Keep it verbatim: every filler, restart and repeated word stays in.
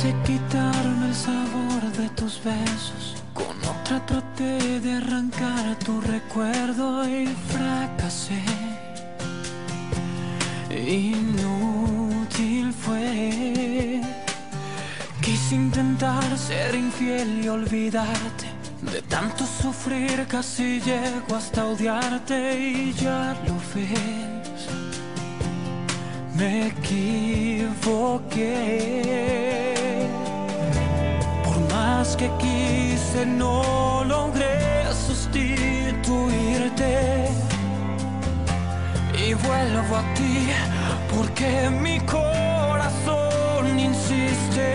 Quise quitarme el sabor de tus besos, con otra traté de arrancar tu recuerdo y fracasé. Inútil fue. Quise intentar ser infiel y olvidarte. De tanto sufrir casi llego hasta odiarte y ya lo ves. Me equivoqué. Por más que quise no logré sustituirte. Y vuelvo a ti porque mi corazón insiste.